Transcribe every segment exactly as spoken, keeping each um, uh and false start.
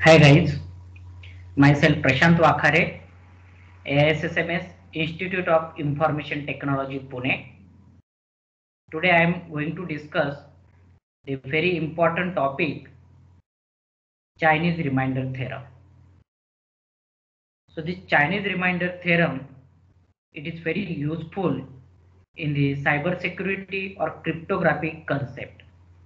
Hi guys, myself Prashant Wakhare, A I S S M S Institute of Information Technology Pune. Today I am going to discuss the very important topic, Chinese reminder theorem. So this Chinese reminder theorem, it is very useful in the cyber security or cryptographic concept.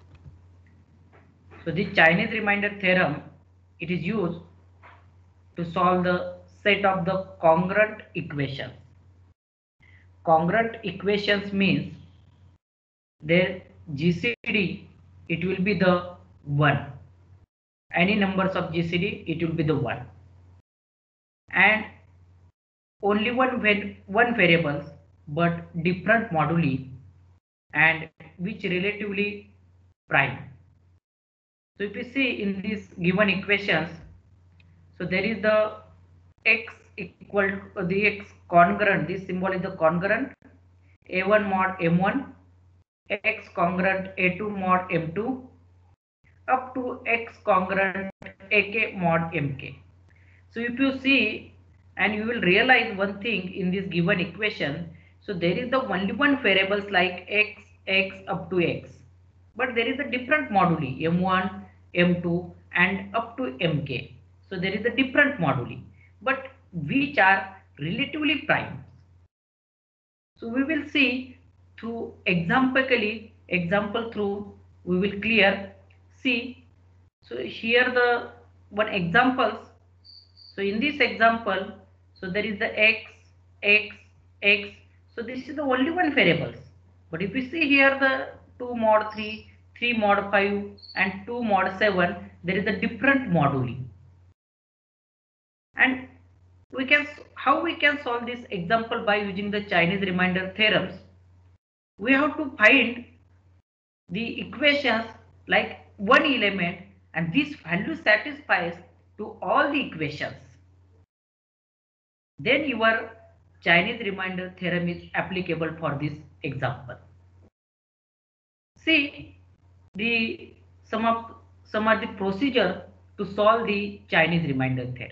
So the Chinese reminder theorem, it is used to solve the set of the congruent equations. Congruent equations means their G C D, it will be the one. Any numbers of G C D, it will be the one. And only one one variables, but different moduli, and which relatively prime. So if you see in these given equations, so there is the x equal to the x congruent. This symbol is the congruent a one mod m one, x congruent a two mod m two, up to x congruent ak mod mk. So if you see, and you will realize one thing in this given equation, so there is the only one variables like x, x up to x, but there is a different moduli m one, m two and up to mk. So there is a different moduli, but which are relatively prime. So we will see through examplically example through we will clear. See, so here the one examples. So in this example, so there is the x, x, x. So this is the only one variables. But if we see here the two mod three, three mod five and two mod seven, there is a different moduli. And we can how we can solve this example by using the Chinese reminder theorems. We have to find the equations like one element and this value satisfies to all the equations. Then your Chinese reminder theorem is applicable for this example. See the some of some of the procedure to solve the Chinese reminder theorem.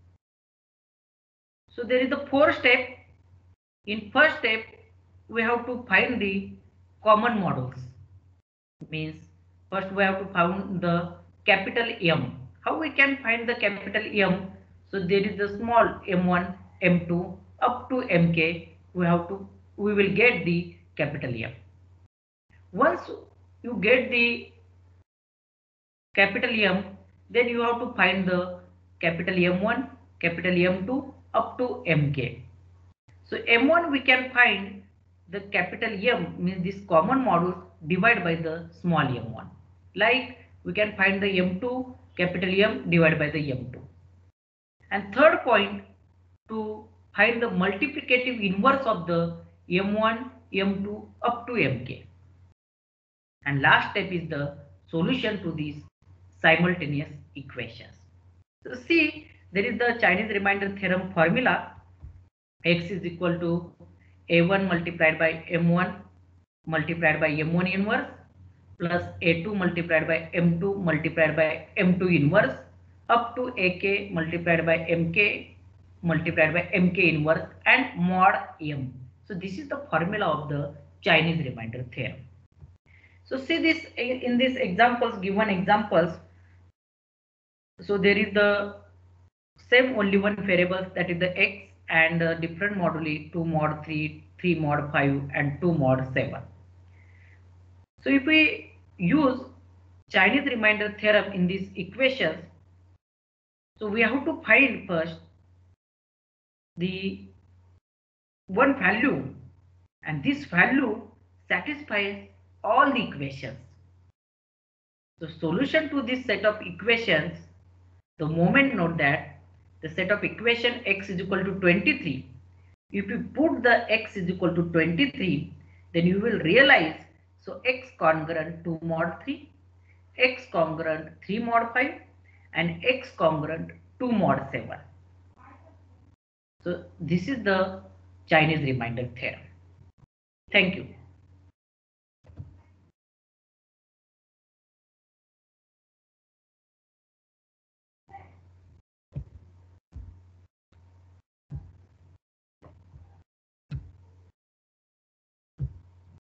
So there is the four step. In first step, we have to find the common models. Means first we have to find the capital M. How we can find the capital M? So there is the small m one, m two up to mk. We have to we will get the capital M. Once you get the capital M, then you have to find the capital M one, capital M two up to mk. So m one we can find the capital M means this common module divided by the small m one. Like we can find the m two capital M divided by the m two. And third point, to find the multiplicative inverse of the m one, m two up to mk. And last step is the solution to these simultaneous equations. So see, there is the Chinese reminder theorem formula. X is equal to a one multiplied by m one multiplied by m one inverse plus a two multiplied by m two multiplied by m two inverse up to ak multiplied by mk multiplied by mk inverse and mod m. So this is the formula of the Chinese reminder theorem. So see this in these examples, given examples. So there is the same only one variables, that is the x, and uh, different moduli two mod three, three mod five and two mod seven. So if we use Chinese reminder theorem in these equations, so we have to find first the one value, and this value satisfies all the equations. The solution to this set of equations, the moment note that the set of equation x is equal to twenty-three. If you put the x is equal to twenty-three, then you will realize, so x congruent two mod three, x congruent three mod five and x congruent two mod seven. So this is the Chinese reminder theorem. Thank you.